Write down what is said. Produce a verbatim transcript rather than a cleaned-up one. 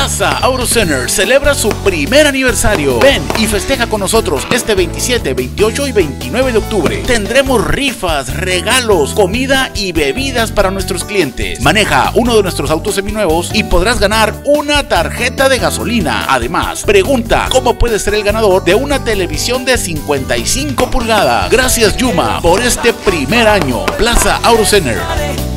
Plaza Auto Center celebra su primer aniversario. Ven y festeja con nosotros este veintisiete, veintiocho y veintinueve de octubre. Tendremos rifas, regalos, comida y bebidas para nuestros clientes. Maneja uno de nuestros autos seminuevos y podrás ganar una tarjeta de gasolina. Además, pregunta cómo puede ser el ganador de una televisión de cincuenta y cinco pulgadas. Gracias Yuma por este primer año. Plaza Auto Center.